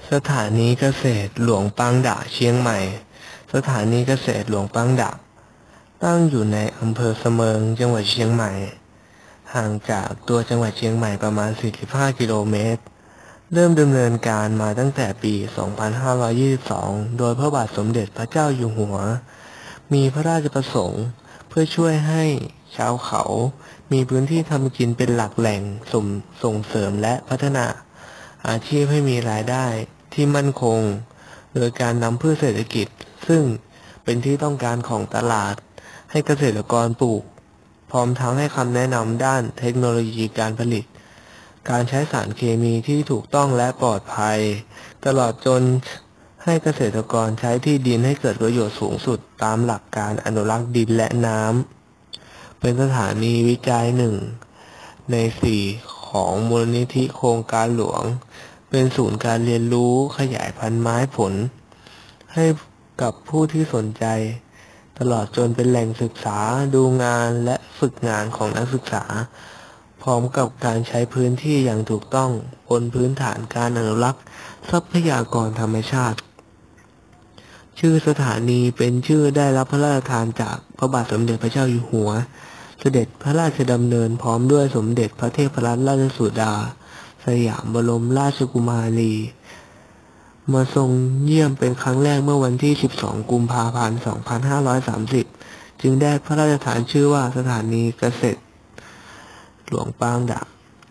สถานีเกษตรหลวงปางดะเชียงใหม่สถานีเกษตรหลวงปางดะตั้งอยู่ในอำเภอเสมิงจังหวัดเชียงใหม่ห่างจากตัวจังหวัดเชียงใหม่ประมาณ45กิโลเมตรเริ่มดำเนินการมาตั้งแต่ปี2522โดยพระบาทสมเด็จพระเจ้าอยู่หัวมีพระราชประสงค์เพื่อช่วยให้ชาวเขามีพื้นที่ทำกินเป็นหลักแหล่งส่งเสริมและพัฒนาอาชีพให้มีรายได้ที่มั่นคงโดยการนำพืชเศรษฐกิจซึ่งเป็นที่ต้องการของตลาดให้เกษตรกรปลูกพร้อมทั้งให้คำแนะนำด้านเทคโนโลยีการผลิตการใช้สารเคมีที่ถูกต้องและปลอดภัยตลอดจนให้เกษตรกรใช้ที่ดินให้เกิดประโยชน์สูงสุดตามหลักการอนุรักษ์ดินและน้ำเป็นสถานีวิจัยหนึ่งใน4ของมูลนิธิโครงการหลวงเป็นศูนย์การเรียนรู้ขยายพันธุ์ไม้ผลให้กับผู้ที่สนใจตลอดจนเป็นแหล่งศึกษาดูงานและฝึกงานของนักศึกษาพร้อมกับการใช้พื้นที่อย่างถูกต้องบนพื้นฐานการอนุรักษ์ทรัพยากรธรรมชาติชื่อสถานีเป็นชื่อได้รับพระราชทานจากพระบาทสมเด็จพระเจ้าอยู่หัวเสด็จพระราชดำเนินพร้อมด้วยสมเด็จพระเทพรัตนราชสุดาสยามบรมราชกุมารีมาทรงเยี่ยมเป็นครั้งแรกเมื่อวันที่12กุมภาพันธ์2530จึงได้พระราชทานชื่อว่าสถานีเกษตรหลวงปางดะ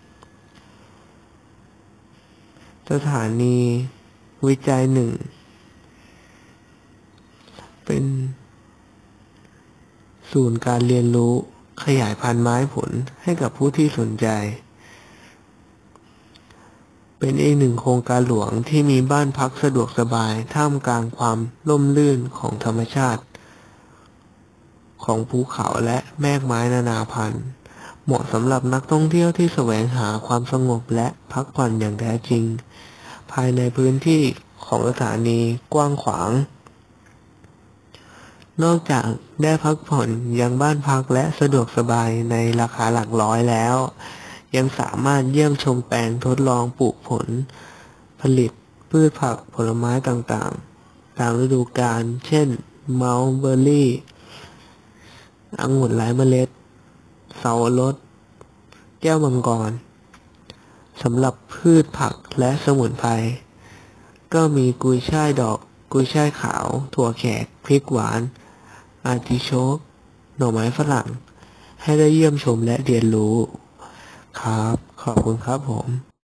สถานีวิจัยหนึ่งเป็นศูนย์การเรียนรู้ขยายพันธุ์ไม้ผลให้กับผู้ที่สนใจเป็นอีกหนึ่งโครงการหลวงที่มีบ้านพักสะดวกสบายท่ามกลางความร่มรื่นของธรรมชาติของภูเขาและแมกไม้นานาพันธุ์เหมาะสำหรับนักท่องเที่ยวที่แสวงหาความสงบและพักผ่อนอย่างแท้จริงภายในพื้นที่ของสถานีกว้างขวางนอกจากได้พักผ่อนยังบ้านพักและสะดวกสบายในราคาหลักร้อยแล้วยังสามารถเยี่ยมชมแปลงทดลองปลูกผลผลิตพืชผักผลไม้ต่างๆตามฤดูกาลเช่นเมาส์เบอร์รี่องุ่นไร้เมล็ดเสาวรสแก้วมังกรสำหรับพืชผักและสมุนไพรก็มีกุยช่ายดอกกุยช่ายขาวถั่วแขกพริกหวานอาร์ติโชกหน่อไม้ฝรั่งให้ได้เยี่ยมชมและเรียนรู้ครับขอบคุณครับผม